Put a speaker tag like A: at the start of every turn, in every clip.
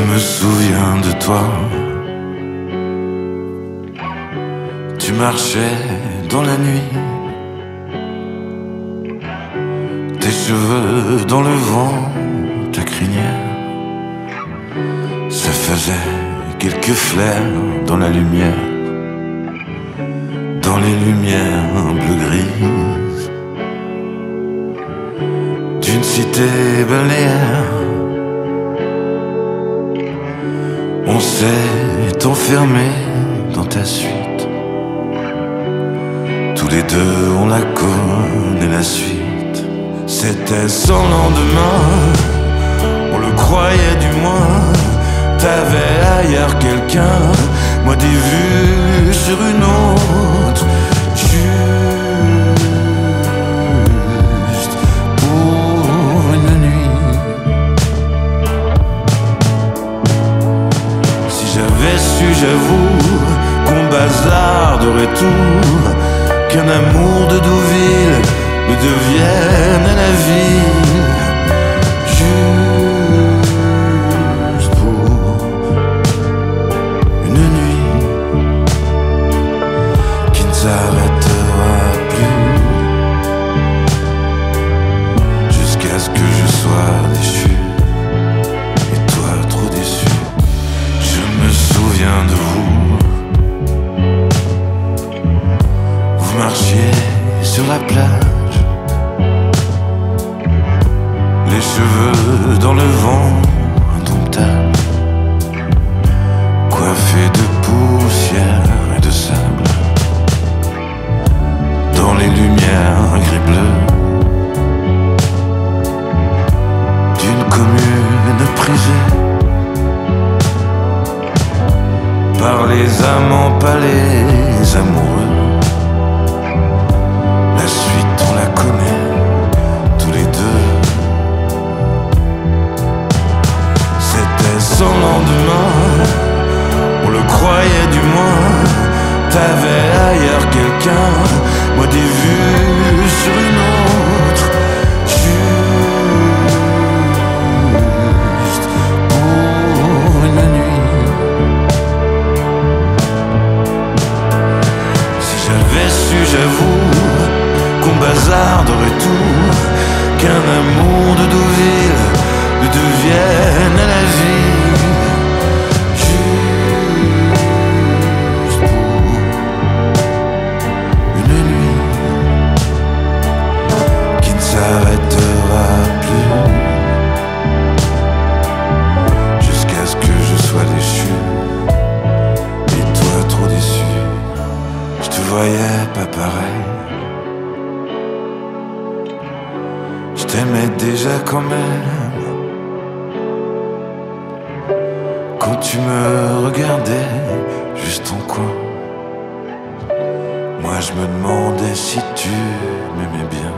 A: me souviens de toi. Tu marchais dans la nuit, tes cheveux dans le vent, ta crinière. Ça faisait quelques flairs dans la lumière, dans les lumières bleu-grises d'une cité balnéaire. On s'est enfermé dans ta suite, tous les deux on la connaît la suite. C'était sans lendemain, on le croyait du moins. T'avais ailleurs quelqu'un, moi des vues sur une autre. Juste pour une nuit. Si j'avais su, j'avoue, qu'on bazarderait tout, qu'un amour de Deauville me devienne à la ville. Juste pour une nuit qui ne s'arrêtera plus, jusqu'à ce que je sois déchu et toi trop déçu. Je me souviens de vous. Vous marchiez sur la plage, les cheveux dans le vent indomptable, coiffés de poussière et de sable, dans les lumières gris-bleu d'une commune prisée par les amants, pas les amoureux. La suite on la connaît tous les deux. C'était sans lendemain, on le croyait du moins. T'avais ailleurs quelqu'un, moi des vues sur une autre. Juste pour une nuit. Si j'avais su, j'avoue, qu'on bazarderait tout, qu'un amour de Deauville me devienne à la vie. Juste pour une nuit qui ne s'arrêtera plus, jusqu'à ce que je sois déchu et toi trop déçu. Je te voyais pas pareil, je t'aimais déjà quand même. Quand tu me regardais juste en coin, moi je me demandais si tu m'aimais bien.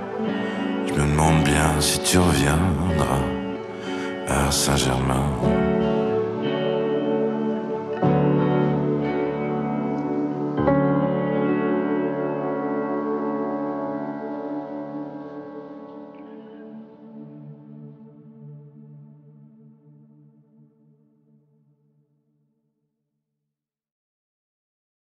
A: Je me demande bien si tu reviendras à Saint-Germain.